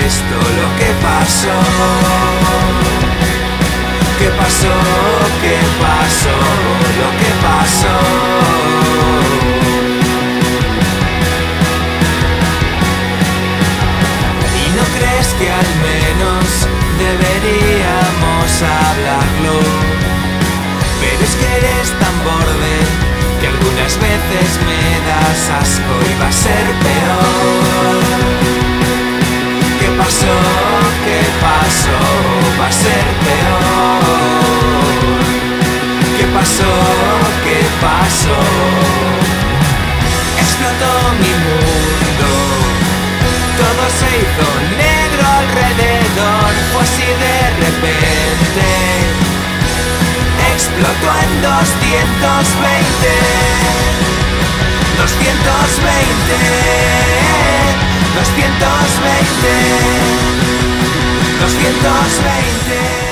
esto lo que pasó. ¿Qué pasó? ¿Qué pasó? Lo que pasó. ¿Y no crees que al menos deberíamos hablarlo? Pero es que eres tan borde que algunas veces me das asco y va a ser peor. ¿Qué pasó? ¿Qué pasó? Va a ser peor. ¿Qué pasó? ¿Qué pasó? Explotó mi mundo, todo se hizo negro alrededor, fue así de repente. Explotó en 220, 220, 220, 220.